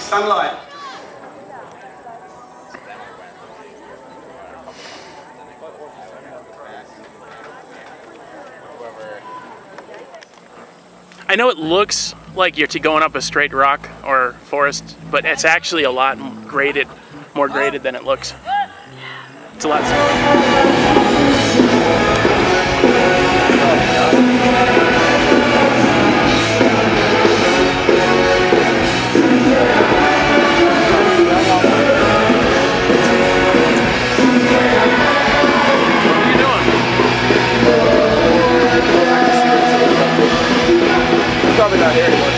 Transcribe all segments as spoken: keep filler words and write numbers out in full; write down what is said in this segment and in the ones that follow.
Sunlight. I know it looks like you're going up a straight rock or forest, but it's actually a lot graded, more graded than it looks. It's a lot Probably not here anymore.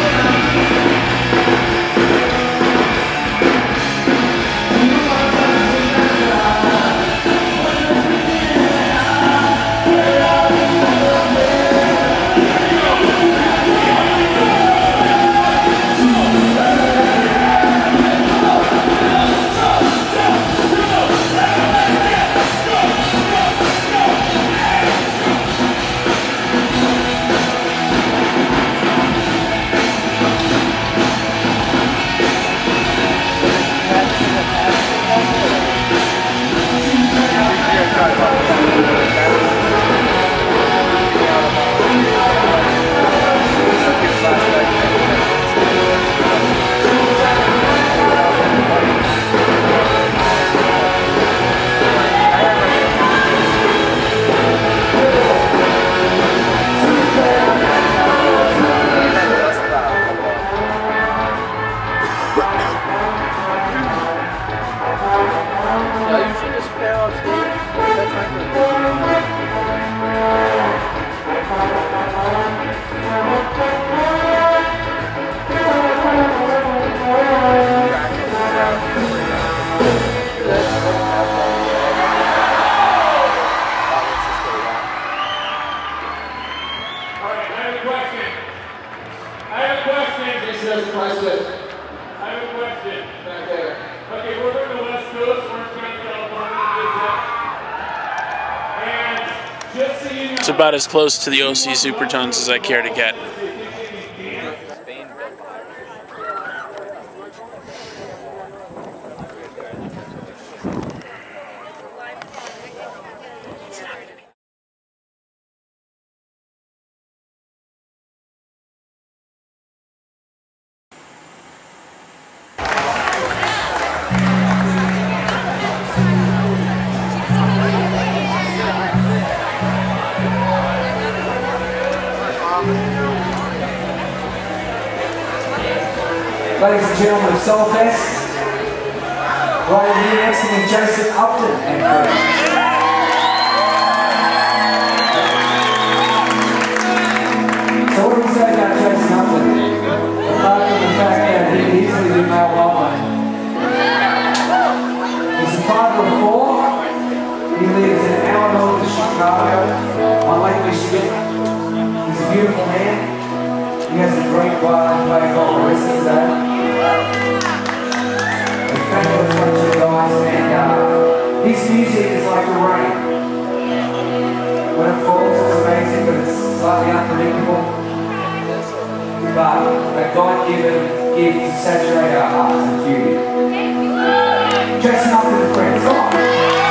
It's about as close to the O C Supertones as I care to get. Ladies and gentlemen of Soulfest, right here next to me, Jason Upton and friends. So what do we say about Jason Upton? Apart from the fact that he can easily be male online. He's a father of four. He lives an hour north of Chicago on Lake Michigan. He's a beautiful man. He has a great wild play golf the rest of the day. Fabulous bunch of guys, and uh, his music is like the rain. When it falls, it's amazing, but it's slightly unpredictable. But a God-given gift to saturate our hearts with beauty. Jason Upton and friends, come on!